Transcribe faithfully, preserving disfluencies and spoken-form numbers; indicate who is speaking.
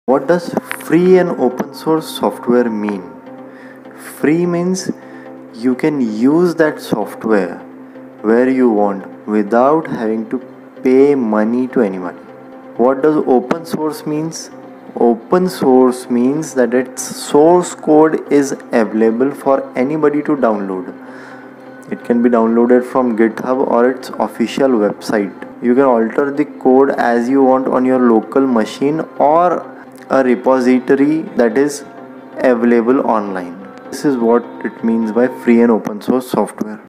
Speaker 1: What does free and open source software mean? Free means you can use that software where you want without having to pay money to anybody. What does open source means? Open source means that its source code is available for anybody to download. It can be downloaded from GitHub or its official website. You can alter the code as you want on your local machine or a repository that is available online. This is what it means by free and open source software.